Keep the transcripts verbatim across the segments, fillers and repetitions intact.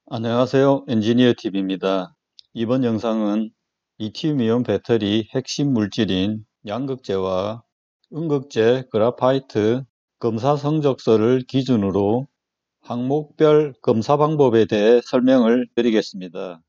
안녕하세요. 엔지니어 티비입니다. 이번 영상은 리튬이온 배터리 핵심 물질인 양극재와 음극재 그래파이트 검사 성적서를 기준으로 항목별 검사 방법에 대해 설명을 드리겠습니다.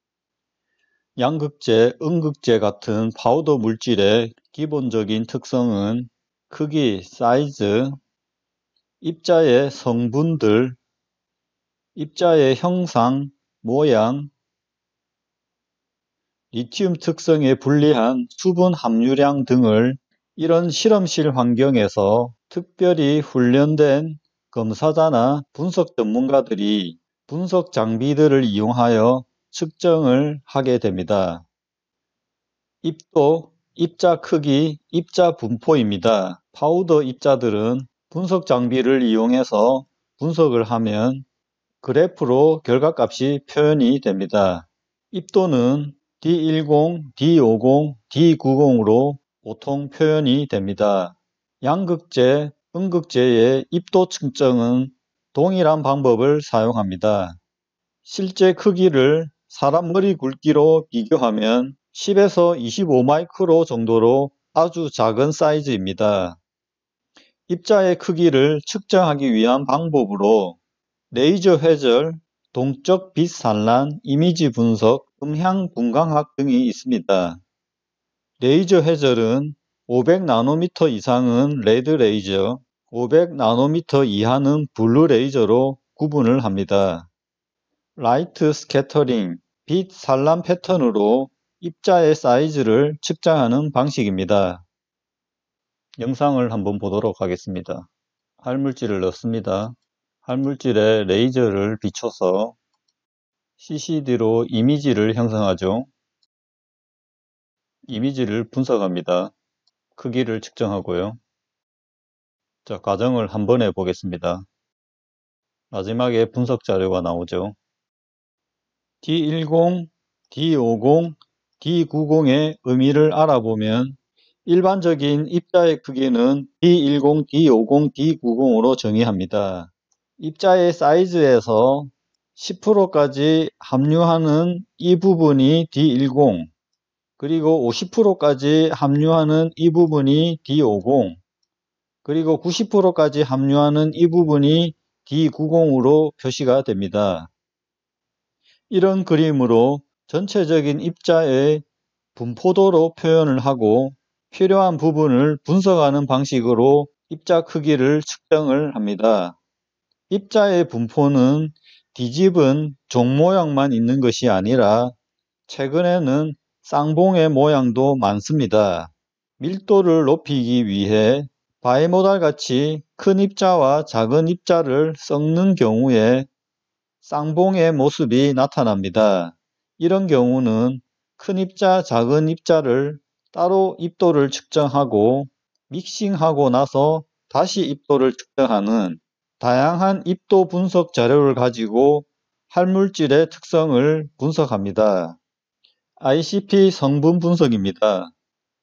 양극재, 음극재 같은 파우더 물질의 기본적인 특성은 크기, 사이즈, 입자의 성분들, 입자의 형상, 모양, 리튬 특성에 불리한 수분 함유량 등을 이런 실험실 환경에서 특별히 훈련된 검사자나 분석 전문가들이 분석 장비들을 이용하여 측정을 하게 됩니다. 입도, 입자 크기, 입자 분포입니다. 파우더 입자들은 분석 장비를 이용해서 분석을 하면 그래프로 결과값이 표현이 됩니다. 입도는 디 십, 디 오십, 디 구십으로 보통 표현이 됩니다. 양극재, 음극재의 입도 측정은 동일한 방법을 사용합니다. 실제 크기를 사람 머리 굵기로 비교하면 십에서 이십오 마이크로 정도로 아주 작은 사이즈입니다. 입자의 크기를 측정하기 위한 방법으로 레이저 회절, 동적 빛 산란, 이미지 분석, 음향 분광학 등이 있습니다. 레이저 회절은 오백 나노미터 이상은 레드 레이저, 오백 나노미터 이하는 블루 레이저로 구분을 합니다. 라이트 스캐터링, 빛 산란 패턴으로 입자의 사이즈를 측정하는 방식입니다. 영상을 한번 보도록 하겠습니다. 할물질을 넣습니다. 할물질에 레이저를 비춰서 씨씨디로 이미지를 형성하죠. 이미지를 분석합니다. 크기를 측정하고요. 자, 과정을 한 번에 보겠습니다. 마지막에 분석 자료가 나오죠. 디 십, 디 오십, 디 구십의 의미를 알아보면 일반적인 입자의 크기는 디 십, 디 오십, 디 구십으로 정의합니다. 입자의 사이즈에서 십 퍼센트까지 함유하는 이 부분이 디 십, 그리고 오십 퍼센트까지 함유하는 이 부분이 디 오십, 그리고 구십 퍼센트까지 함유하는 이 부분이 디 구십으로 표시가 됩니다. 이런 그림으로 전체적인 입자의 분포도로 표현을 하고 필요한 부분을 분석하는 방식으로 입자 크기를 측정을 합니다. 입자의 분포는 뒤집은 종 모양만 있는 것이 아니라 최근에는 쌍봉의 모양도 많습니다. 밀도를 높이기 위해 바이모달 같이 큰 입자와 작은 입자를 섞는 경우에 쌍봉의 모습이 나타납니다. 이런 경우는 큰 입자, 작은 입자를 따로 입도를 측정하고 믹싱하고 나서 다시 입도를 측정하는 다양한 입도 분석 자료를 가지고 할물질의 특성을 분석합니다. 아이씨피 성분 분석입니다.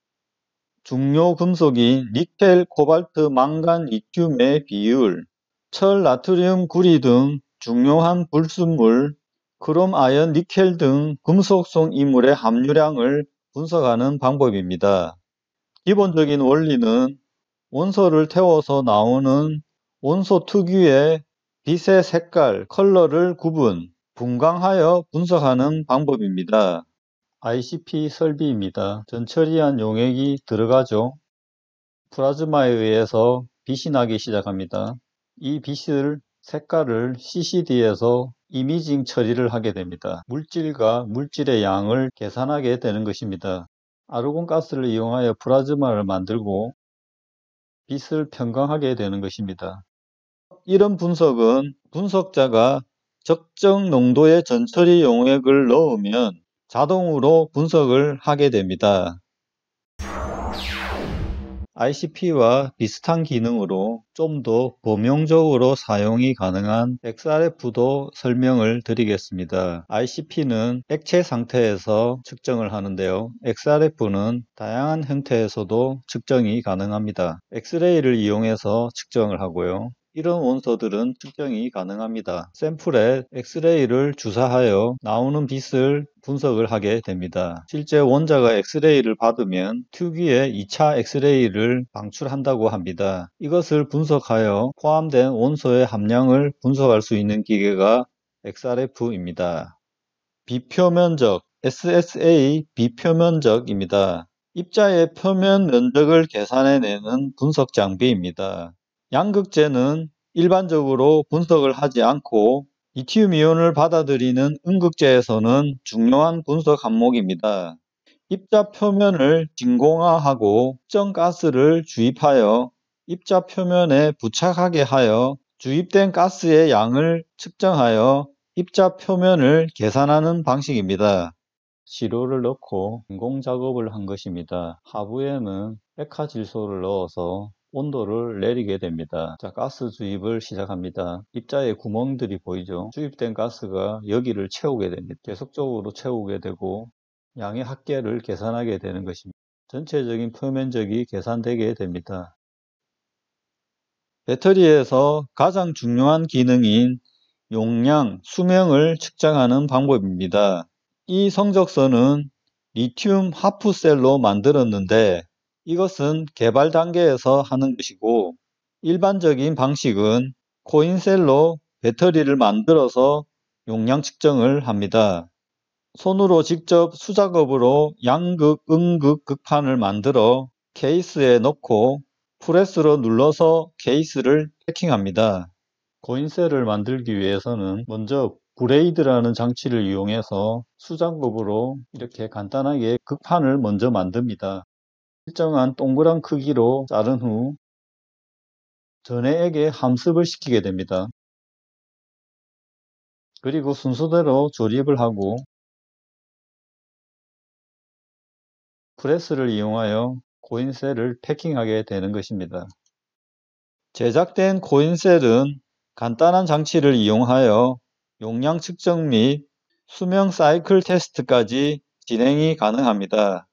중요 금속인 니켈, 코발트, 망간, 리튬의 비율, 철, 나트륨, 구리 등 중요한 불순물, 크롬, 아연, 니켈 등 금속성 이물의 함유량을 분석하는 방법입니다. 기본적인 원리는 원소를 태워서 나오는 원소 특유의 빛의 색깔, 컬러를 구분, 분광하여 분석하는 방법입니다. 아이씨피 설비입니다. 전처리한 용액이 들어가죠. 플라즈마에 의해서 빛이 나기 시작합니다. 이 빛을 색깔을 씨씨디에서 이미징 처리를 하게 됩니다. 물질과 물질의 양을 계산하게 되는 것입니다. 아르곤가스를 이용하여 플라즈마를 만들고 빛을 편광하게 되는 것입니다. 이런 분석은 분석자가 적정 농도의 전처리 용액을 넣으면 자동으로 분석을 하게 됩니다. 아이씨피와 비슷한 기능으로 좀 더 범용적으로 사용이 가능한 엑스알에프도 설명을 드리겠습니다. 아이씨피는 액체 상태에서 측정을 하는데요. 엑스알에프는 다양한 형태에서도 측정이 가능합니다. 엑스레이를 이용해서 측정을 하고요. 이런 원소들은 측정이 가능합니다. 샘플에 엑스레이를 주사하여 나오는 빛을 분석을 하게 됩니다. 실제 원자가 엑스레이를 받으면 특유의 이 차 엑스레이를 방출한다고 합니다. 이것을 분석하여 포함된 원소의 함량을 분석할 수 있는 기계가 엑스알에프입니다. 비표면적, 에스에스에이 비표면적입니다. 입자의 표면 면적을 계산해내는 분석 장비입니다. 양극재는 일반적으로 분석을 하지 않고 리튬 이온을 받아들이는 음극재에서는 중요한 분석 항목입니다. 입자 표면을 진공화하고 특정 가스를 주입하여 입자 표면에 부착하게 하여 주입된 가스의 양을 측정하여 입자 표면을 계산하는 방식입니다. 시료를 넣고 진공 작업을 한 것입니다. 하부에는 백화질소를 넣어서 온도를 내리게 됩니다. 자, 가스 주입을 시작합니다. 입자에 구멍들이 보이죠? 주입된 가스가 여기를 채우게 됩니다. 계속적으로 채우게 되고 양의 합계를 계산하게 되는 것입니다. 전체적인 표면적이 계산되게 됩니다. 배터리에서 가장 중요한 기능인 용량, 수명을 측정하는 방법입니다. 이 성적서는 리튬 하프셀로 만들었는데 이것은 개발 단계에서 하는 것이고 일반적인 방식은 코인셀로 배터리를 만들어서 용량 측정을 합니다. 손으로 직접 수작업으로 양극, 음극 극판을 만들어 케이스에 넣고 프레스로 눌러서 케이스를 패킹합니다. 코인셀을 만들기 위해서는 먼저 브레이드라는 장치를 이용해서 수작업으로 이렇게 간단하게 극판을 먼저 만듭니다. 일정한 동그란 크기로 자른 후 전해액에 함습을 시키게 됩니다. 그리고 순서대로 조립을 하고 프레스를 이용하여 코인셀을 패킹하게 되는 것입니다. 제작된 코인셀은 간단한 장치를 이용하여 용량 측정 및 수명 사이클 테스트까지 진행이 가능합니다.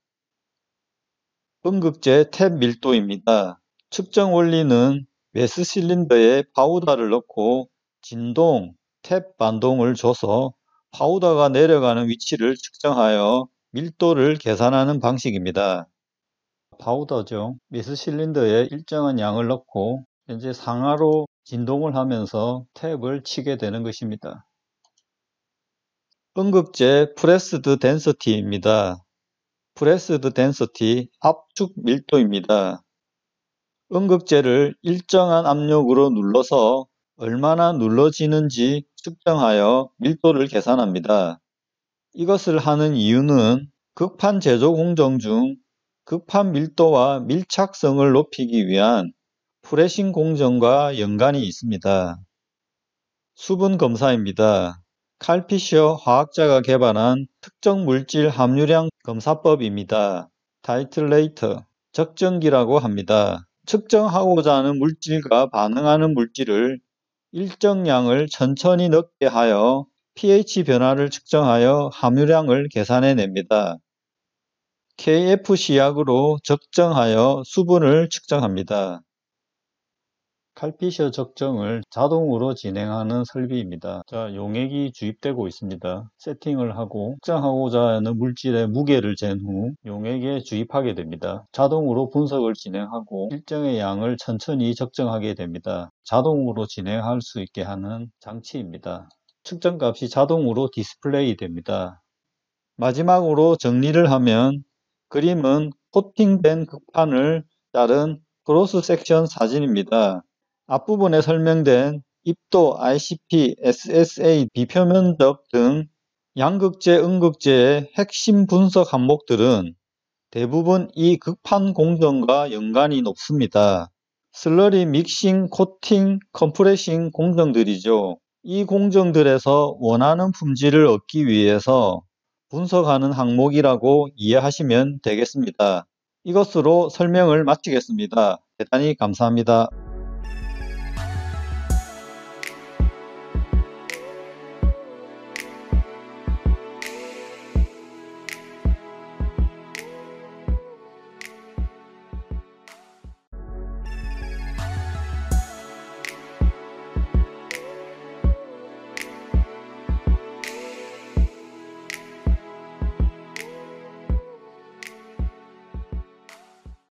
음극재 탭 밀도입니다. 측정 원리는 메스 실린더에 파우더를 넣고 진동, 탭 반동을 줘서 파우더가 내려가는 위치를 측정하여 밀도를 계산하는 방식입니다. 파우더죠. 메스 실린더에 일정한 양을 넣고 현재 상하로 진동을 하면서 탭을 치게 되는 것입니다. 음극재 프레스드 덴서티입니다. 프레스드 덴서티 압축 밀도입니다. 음극재를 일정한 압력으로 눌러서 얼마나 눌러지는지 측정하여 밀도를 계산합니다. 이것을 하는 이유는 극판 제조 공정 중 극판 밀도와 밀착성을 높이기 위한 프레싱 공정과 연관이 있습니다. 수분 검사입니다. 칼 피셔 화학자가 개발한 특정 물질 함유량 검사법입니다. 타이틀레이터, 적정기라고 합니다. 측정하고자 하는 물질과 반응하는 물질을 일정량을 천천히 넣게 하여 pH 변화를 측정하여 함유량을 계산해냅니다. 케이에프씨 약으로 적정하여 수분을 측정합니다. 칼피셔 적정을 자동으로 진행하는 설비입니다. 자, 용액이 주입되고 있습니다. 세팅을 하고 측정하고자 하는 물질의 무게를 잰 후 용액에 주입하게 됩니다. 자동으로 분석을 진행하고 일정의 양을 천천히 적정하게 됩니다. 자동으로 진행할 수 있게 하는 장치입니다. 측정값이 자동으로 디스플레이 됩니다. 마지막으로 정리를 하면 그림은 코팅된 극판을 자른 크로스 섹션 사진입니다. 앞부분에 설명된 입도, 아이씨피, 에스에스에이, 비표면적 등 양극재, 음극재의 핵심 분석 항목들은 대부분 이 극판 공정과 연관이 높습니다. 슬러리 믹싱, 코팅, 컴프레싱 공정들이죠. 이 공정들에서 원하는 품질을 얻기 위해서 분석하는 항목이라고 이해하시면 되겠습니다. 이것으로 설명을 마치겠습니다. 대단히 감사합니다.